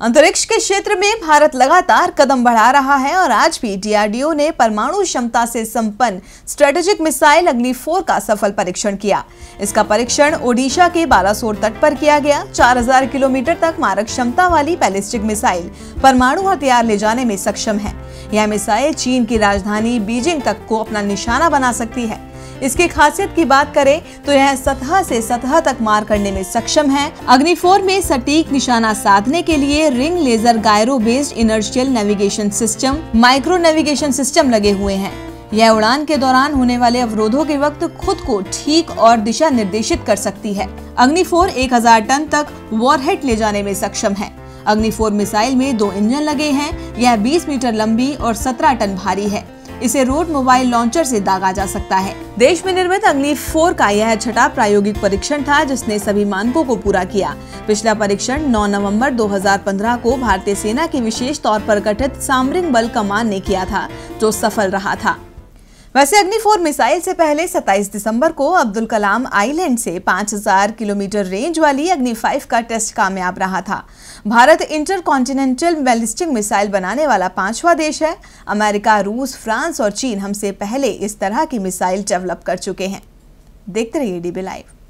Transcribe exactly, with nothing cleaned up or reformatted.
अंतरिक्ष के क्षेत्र में भारत लगातार कदम बढ़ा रहा है और आज भी डी आर डी ओ ने परमाणु क्षमता से संपन्न स्ट्रेटेजिक मिसाइल अग्नि फोर का सफल परीक्षण किया। इसका परीक्षण ओडिशा के बालासोर तट पर किया गया। चार हज़ार किलोमीटर तक मारक क्षमता वाली बैलिस्टिक मिसाइल परमाणु हथियार ले जाने में सक्षम है। यह मिसाइल चीन की राजधानी बीजिंग तक को अपना निशाना बना सकती है। इसकी खासियत की बात करें तो यह सतह से सतह तक मार करने में सक्षम है। अग्नि फोर में सटीक निशाना साधने के लिए ring laser gyro based inertial navigation system micro navigation system लगे हुए हैं। यह उड़ान के दौरान होने वाले अवरोधों के वक्त खुद को ठीक और दिशा निर्देशित कर सकती है। अग्नि फोर एक हज़ार टन तक वॉरहेड ले जाने में सक्षम है। अग्नि फोर मिसाइल में दो इंजन लगे हैं। यह बीस मीटर लंबी और सत्रह टन भारी है। इसे रोड मोबाइल लॉन्चर से दागा जा सकता है। देश में निर्मित अग्नि फोर का यह छठा प्रायोगिक परीक्षण था जिसने सभी मानकों को पूरा किया। पिछला परीक्षण नौ नवंबर दो हज़ार पंद्रह को भारतीय सेना की विशेष तौर पर गठित सामरिक बल कमान ने किया था, जो सफल रहा था। वैसे अग्नि फोर मिसाइल से पहले सत्ताईस दिसंबर को अब्दुल कलाम आइलैंड से पाँच हज़ार किलोमीटर रेंज वाली अग्नि फाइव का टेस्ट कामयाब रहा था। Bharat intercontinental ballistic missile बनाने वाला पांचवा देश है। अमेरिका, रूस, फ्रांस और चीन हमसे पहले इस तरह की मिसाइल डेवलप कर चुके हैं। देखते रहिए डी बी लाइव।